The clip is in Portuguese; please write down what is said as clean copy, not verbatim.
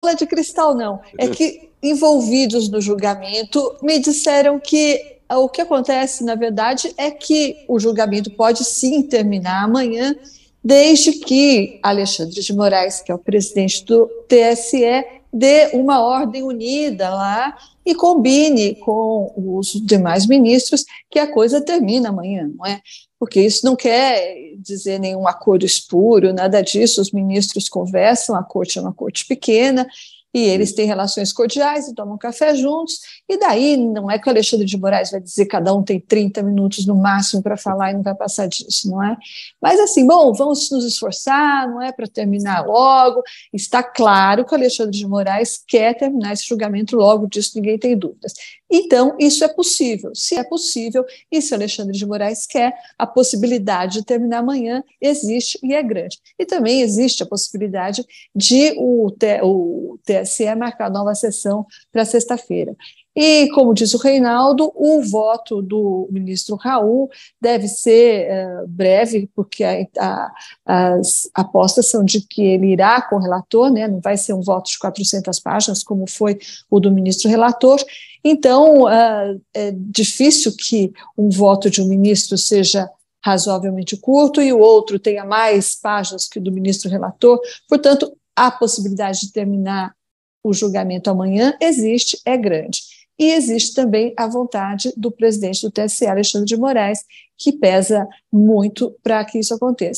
bola de cristal, não. É que envolvidos no julgamento me disseram que o que acontece, na verdade, é que o julgamento pode sim terminar amanhã, desde que Alexandre de Moraes, que é o presidente do TSE, dê uma ordem unida lá e combine com os demais ministros que a coisa termina amanhã, não é? Porque isso não quer dizer nenhum acordo espúrio, nada disso. Os ministros conversam, a corte é uma corte pequena, e eles têm relações cordiais e tomam café juntos, e daí não é que o Alexandre de Moraes vai dizer que cada um tem 30 minutos no máximo para falar e não vai passar disso, não é? Mas assim, bom, vamos nos esforçar, não é, para terminar logo. Está claro que o Alexandre de Moraes quer terminar esse julgamento logo, disso ninguém tem dúvidas. Então, isso é possível. Se é possível, e se o Alexandre de Moraes quer, a possibilidade de terminar amanhã existe e é grande. E também existe a possibilidade de o TSE marcar nova sessão para sexta-feira. E, como diz o Reinaldo, o voto do ministro Raul deve ser breve, porque as apostas são de que ele irá com o relator, né, não vai ser um voto de 400 páginas, como foi o do ministro relator. Então, é difícil que um voto de um ministro seja razoavelmente curto e o outro tenha mais páginas que o do ministro relator. Portanto, a possibilidade de terminar o julgamento amanhã existe, é grande. E existe também a vontade do presidente do TSE, Alexandre de Moraes, que pesa muito para que isso aconteça.